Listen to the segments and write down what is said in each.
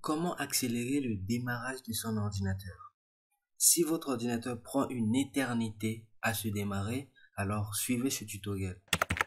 Comment accélérer le démarrage de son ordinateur? Si votre ordinateur prend une éternité à se démarrer, alors suivez ce tutoriel.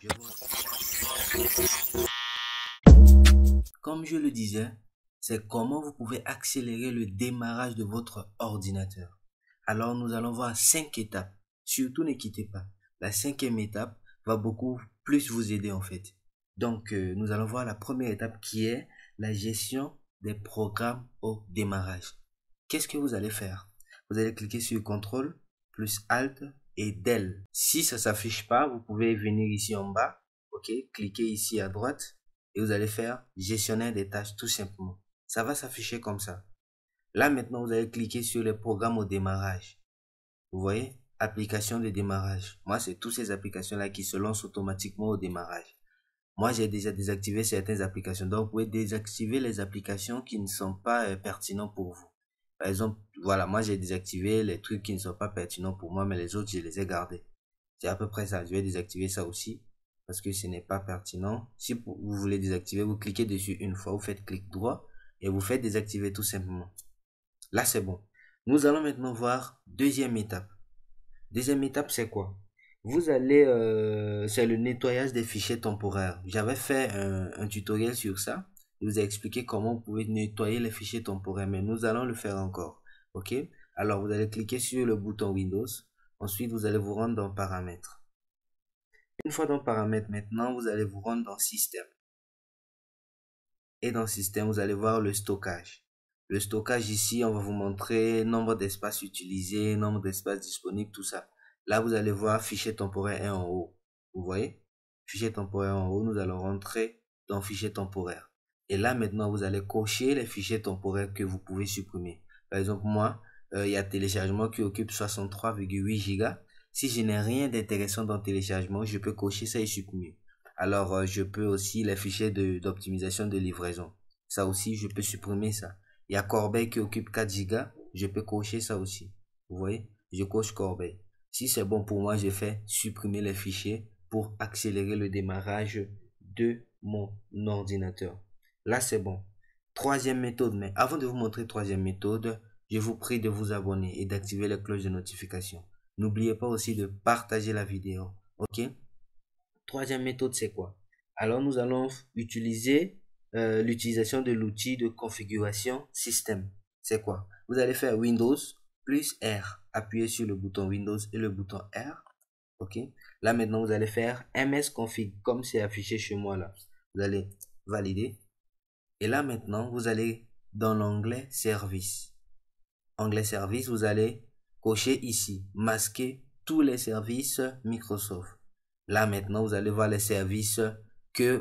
Comme je le disais, c'est comment vous pouvez accélérer le démarrage de votre ordinateur. Alors nous allons voir 5 étapes. Surtout ne quittez pas. La 5e étape va beaucoup plus vous aider en fait. Donc nous allons voir la première étape qui est la gestion des programmes au démarrage. Qu'est-ce que vous allez faire? Vous allez cliquer sur CTRL plus ALT et DEL. Si ça s'affiche pas, vous pouvez venir ici en bas, ok, cliquez ici à droite et vous allez faire gestionnaire des tâches tout simplement. Ça va s'afficher comme ça. Là maintenant vous allez cliquer sur les programmes au démarrage. Vous voyez, application de démarrage. Moi c'est toutes ces applications là qui se lancent automatiquement au démarrage. Moi, j'ai déjà désactivé certaines applications. Donc, vous pouvez désactiver les applications qui ne sont pas pertinentes pour vous. Par exemple, voilà, moi, j'ai désactivé les trucs qui ne sont pas pertinents pour moi, mais les autres, je les ai gardés. C'est à peu près ça. Je vais désactiver ça aussi parce que ce n'est pas pertinent. Si vous voulez désactiver, vous cliquez dessus une fois, vous faites clic droit et vous faites désactiver tout simplement. Là, c'est bon. Nous allons maintenant voir deuxième étape. Deuxième étape, c'est quoi? Vous allez, c'est le nettoyage des fichiers temporaires. J'avais fait un tutoriel sur ça. Je vous ai expliqué comment vous pouvez nettoyer les fichiers temporaires, mais nous allons le faire encore. Ok? Alors, vous allez cliquer sur le bouton Windows. Ensuite, vous allez vous rendre dans Paramètres. Une fois dans Paramètres, maintenant, vous allez vous rendre dans Système. Et dans Système, vous allez voir le stockage. Le stockage ici, on va vous montrer nombre d'espaces utilisés, nombre d'espaces disponibles, tout ça. Là, vous allez voir fichier temporaire 1 en haut. Vous voyez? Fichier temporaire en haut, nous allons rentrer dans fichier temporaire. Et là, maintenant, vous allez cocher les fichiers temporaires que vous pouvez supprimer. Par exemple, moi, il y a téléchargement qui occupe 63,8 Go. Si je n'ai rien d'intéressant dans le téléchargement, je peux cocher ça et supprimer. Alors, je peux aussi les fichiers d'optimisation de livraison. Ça aussi, je peux supprimer ça. Il y a Corbeil qui occupe 4 Go. Je peux cocher ça aussi. Vous voyez? Je coche Corbeil. Si c'est bon pour moi, je fais supprimer les fichiers pour accélérer le démarrage de mon ordinateur. Là, c'est bon. Troisième méthode. Mais avant de vous montrer troisième méthode, je vous prie de vous abonner et d'activer la cloche de notification. N'oubliez pas aussi de partager la vidéo. Ok? Troisième méthode, c'est quoi? Alors, nous allons utiliser l'utilisation de l'outil de configuration système. C'est quoi? Vous allez faire Windows plus R. Appuyez sur le bouton Windows et le bouton R. Ok. Là maintenant vous allez faire msconfig comme c'est affiché chez moi là. Vous allez valider. Et là maintenant vous allez dans l'onglet service. Onglet service, vous allez cocher ici, masquer tous les services Microsoft. Là maintenant vous allez voir les services que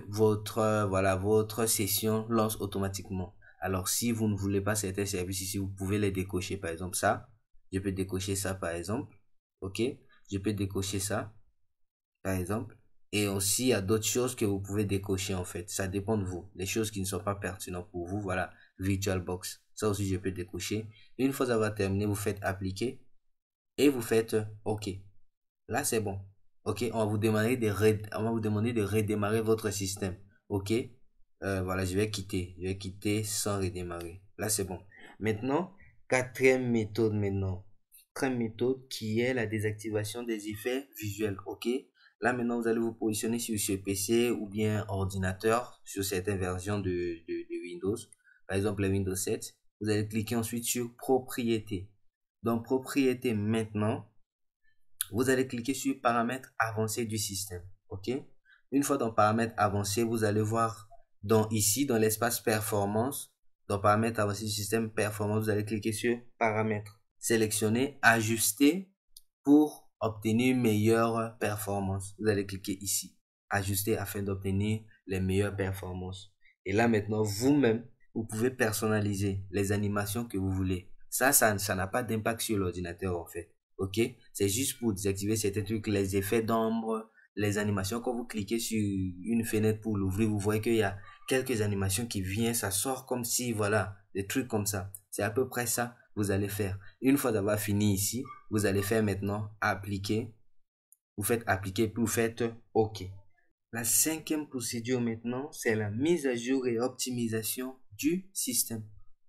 votre session lance automatiquement. Alors si vous ne voulez pas certains services ici, vous pouvez les décocher. Par exemple ça, je peux décocher ça par exemple. Ok, je peux décocher ça par exemple. Et aussi il y a d'autres choses que vous pouvez décocher en fait. Ça dépend de vous. Les choses qui ne sont pas pertinentes pour vous, voilà, VirtualBox. Ça aussi je peux décocher. Une fois ça va terminer, vous faites appliquer et vous faites OK. Là c'est bon. Ok, on va vous demander de redémarrer votre système. Ok, voilà, je vais quitter sans redémarrer. Là, c'est bon. Maintenant, quatrième méthode qui est la désactivation des effets visuels. Ok, là maintenant, vous allez vous positionner sur ce PC ou bien ordinateur sur certaines versions de Windows. Par exemple, le Windows 7. Vous allez cliquer ensuite sur Propriétés. Dans Propriétés maintenant, vous allez cliquer sur paramètres avancés du système. Ok. Une fois dans paramètres avancés, vous allez voir ici dans l'espace performance, dans paramètres avancés du système performance, vous allez cliquer sur paramètres. Sélectionnez ajuster pour obtenir une meilleure performance. Vous allez cliquer ici, ajuster afin d'obtenir les meilleures performances. Et là maintenant, vous-même, vous pouvez personnaliser les animations que vous voulez. Ça n'a pas d'impact sur l'ordinateur en fait. Ok, c'est juste pour désactiver certains trucs, les effets d'ombre, les animations. Quand vous cliquez sur une fenêtre pour l'ouvrir, vous voyez qu'il y a quelques animations qui viennent, ça sort comme si, voilà, des trucs comme ça. C'est à peu près ça que vous allez faire. Une fois d'avoir fini ici, vous allez faire maintenant appliquer. Vous faites appliquer puis vous faites OK. La cinquième procédure maintenant, c'est la mise à jour et optimisation du système.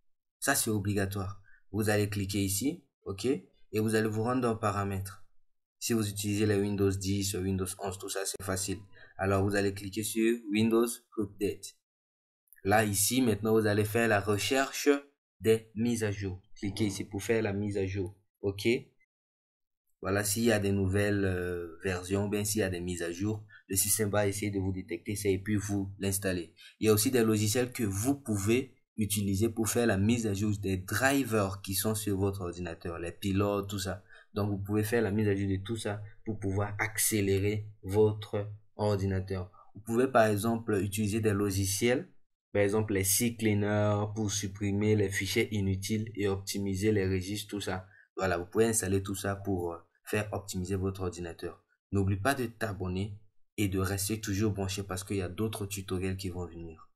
Ça, c'est obligatoire. Vous allez cliquer ici, ok, et vous allez vous rendre dans paramètres. Si vous utilisez les Windows 10, Windows 11, tout ça, c'est facile. Alors, vous allez cliquer sur Windows Update. Là, ici, maintenant, vous allez faire la recherche des mises à jour. Cliquez ici pour faire la mise à jour. OK? Voilà, s'il y a des nouvelles versions, bien s'il y a des mises à jour, le système va essayer de vous détecter ça et puis vous l'installer. Il y a aussi des logiciels que vous pouvez utiliser pour faire la mise à jour des drivers qui sont sur votre ordinateur, les pilotes, tout ça. Donc, vous pouvez faire la mise à jour de tout ça pour pouvoir accélérer votre ordinateur. Vous pouvez, par exemple, utiliser des logiciels, par exemple, les CCleaner pour supprimer les fichiers inutiles et optimiser les registres, tout ça. Voilà, vous pouvez installer tout ça pour faire optimiser votre ordinateur. N'oublie pas de t'abonner et de rester toujours branché parce qu'il y a d'autres tutoriels qui vont venir.